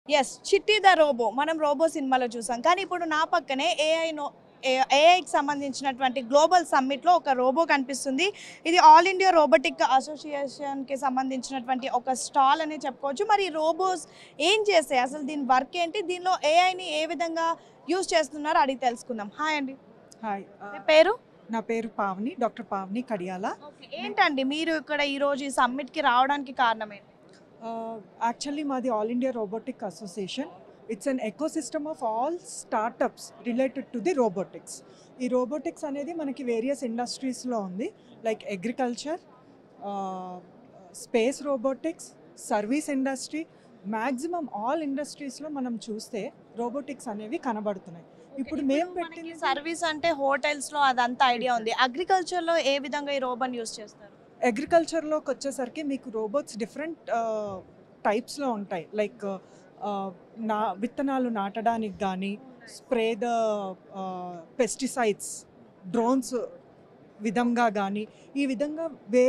Yes. 'చిట్టి the robo' మనం 'robo' సినిమాలో చూసాం. కానీ ఇప్పుడు నా పక్కనే ఏఐకి సంబంధించినటువంటి గ్లోబల్ సమ్మిట్‌లో ఒక రోబో కనిపిస్తుంది. ఇది ఆల్ ఇండియా రోబోటిక్ అసోసియేషన్‌కి సంబంధించినటువంటి ఒక స్టాల్ అనే చెప్పుకోవచ్చు. మరి ఈ రోబోస్ ఏం చేస్తాయి? అసలు దీని వర్క్ ఏంటి? దీనిలో ఏఐని ఏ విధంగా యూజ్ చేస్తున్నారో అడిగి తెలుసుకుందాం. హాయ్ అండి. హాయ్. మీ పేరు? నా పేరు పావని. డాక్టర్ పావని కడియాల. ఓకే. ఏంటండి మీరు ఇక్కడ ఈరోజు ఈ సమ్మిట్‌కి రావడానికి కారణం ఏంటి? యాక్చువల్లీ మాది all India robotic association. It's an ecosystem of all startups related to the robotics. ఈ రోబోటిక్స్ అనేది మనకి వేరియస్ ఇండస్ట్రీస్లో ఉంది. Like agriculture, space robotics, service industry, maximum all ఇండస్ట్రీస్లో మనం చూస్తే రోబోటిక్స్ అనేవి కనబడుతున్నాయి. ఇప్పుడు మేము పెట్టిన సర్వీస్ అంటే హోటల్స్‌లో అదంతా ఐడియా ఉంది. అగ్రికల్చర్‌లో ఏ విధంగా ఈ రోబోని యూజ్ చేస్తారు? అగ్రికల్చర్లోకి వచ్చేసరికి మీకు రోబోట్స్ డిఫరెంట్ టైప్స్లో ఉంటాయి. లైక్ విత్తనాలు నాటడానికి కానీ, స్ప్రే ద పెస్టిసైడ్స్, డ్రోన్స్ విధంగా కానీ, ఈ విధంగా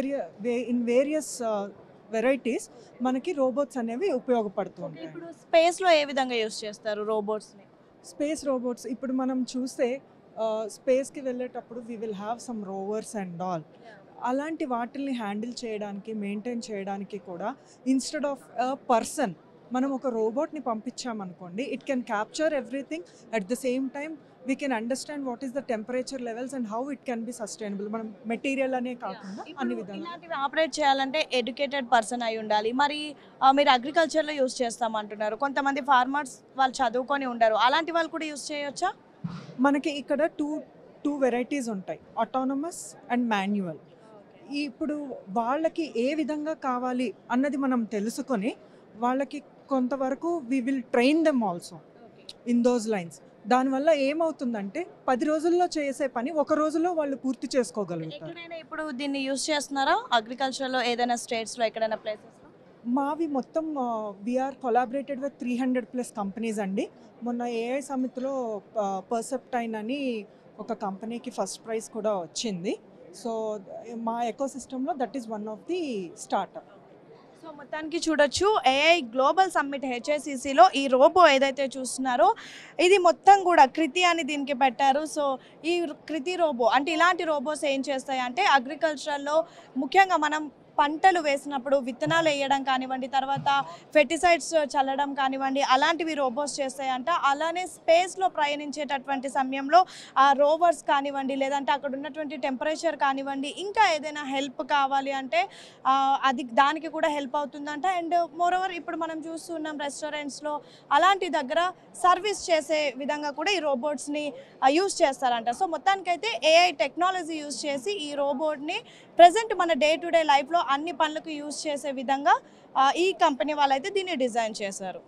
ఇన్ వేరియస్ వెరైటీస్ మనకి రోబోట్స్ అనేవి ఉపయోగపడుతూ ఉంటాయి. ఇప్పుడు స్పేస్‌లో ఏ విధంగా యూజ్ చేస్తారు రోబోట్స్‌ని? స్పేస్ రోబోట్స్ ఇప్పుడు మనం చూస్తే స్పేస్కి వెళ్ళేటప్పుడు we will have some rovers and all. అలాంటి వాటిల్ని హ్యాండిల్ చేయడానికి, మెయింటైన్ చేయడానికి కూడా ఇన్స్టెడ్ ఆఫ్ పర్సన్ మనం ఒక రోబోట్ని పంపించామనుకోండి, it can capture everything. At the same time we can understand what is the temperature levels and how it can be sustainable. మనం మెటీరియల్ అనే కాకుండా అన్ని విధాలు. ఇలాంటివి ఆపరేట్ చేయాలంటే ఎడ్యుకేటెడ్ పర్సన్ అయి ఉండాలి. మరి మీరు అగ్రికల్చర్‌లో యూజ్ చేస్తామంటున్నారు. కొంతమంది ఫార్మర్స్ వాళ్ళు చదువుకొని ఉండరు. అలాంటి వాళ్ళు కూడా యూజ్ చేయొచ్చా? మనకి ఇక్కడ టూ వెరైటీస్ ఉంటాయి, ఆటోనమస్ అండ్ మాన్యువల్. ఇప్పుడు వాళ్ళకి ఏ విధంగా కావాలి అన్నది మనం తెలుసుకొని వాళ్ళకి కొంతవరకు we will train them also in those lines. దానివల్ల ఏమవుతుందంటే 10 రోజుల్లో చేసే పని ఒక రోజులో వాళ్ళు పూర్తి చేసుకోగలుగుతారు. ఎక్కడైనా ఇప్పుడు దీన్ని యూజ్ చేస్తున్నారా అగ్రికల్చర్‌లో ఏదైనా స్టేట్స్‌లో ఎక్కడైనా ప్లేసెస్‌లో? మావి మొత్తం వీఆర్ కొలాబరేటెడ్ విత్ 300+ కంపెనీస్ అండి. మొన్న ఏఐ సమితిలో పర్సెప్టైన్ అని ఒక కంపెనీకి ఫస్ట్ ప్రైజ్ కూడా వచ్చింది. సో మా ఎకోసిస్టంలో that is one of the startup. So మొత్తానికి చూడొచ్చు ఏఐ గ్లోబల్ సమ్మిట్ హెచ్ఏసిసిలో ఈ రోబో ఏదైతే చూస్తున్నారో ఇది మొత్తం కూడా కృతి అని దీనికి పెట్టారు. సో ఈ కృతి రోబో అంటే ఇలాంటి రోబోస్ ఏం చేస్తాయి అంటే అగ్రికల్చర్లో ముఖ్యంగా మనం పంటలు వేసినప్పుడు విత్తనాలు వేయడం కానివ్వండి, తర్వాత ఫెర్టిసైడ్స్ చల్లడం కానివ్వండి, అలాంటివి రోబోస్ చేస్తాయంట. అలానే స్పేస్లో ప్రయాణించేటటువంటి సమయంలో ఆ రోవర్స్ కానివ్వండి, లేదంటే అక్కడ ఉన్నటువంటి టెంపరేచర్ కానివ్వండి, ఇంకా ఏదైనా హెల్ప్ కావాలి అంటే అది దానికి కూడా హెల్ప్ అవుతుందంట. అండ్ మోరోవర్ ఇప్పుడు మనం చూస్తున్నాం రెస్టారెంట్స్లో అలాంటి దగ్గర సర్వీస్ చేసే విధంగా కూడా ఈ రోబోట్స్ని యూజ్ చేస్తారంట. సో మొత్తానికైతే ఏఐ టెక్నాలజీ యూజ్ చేసి ఈ రోబోట్ని ప్రజెంట్ మన డే టు డే లైఫ్లో అన్ని పనులకు యూజ్ చేసే విధంగా ఈ కంపెనీ వాళ్ళైతే దీన్ని డిజైన్ చేశారు.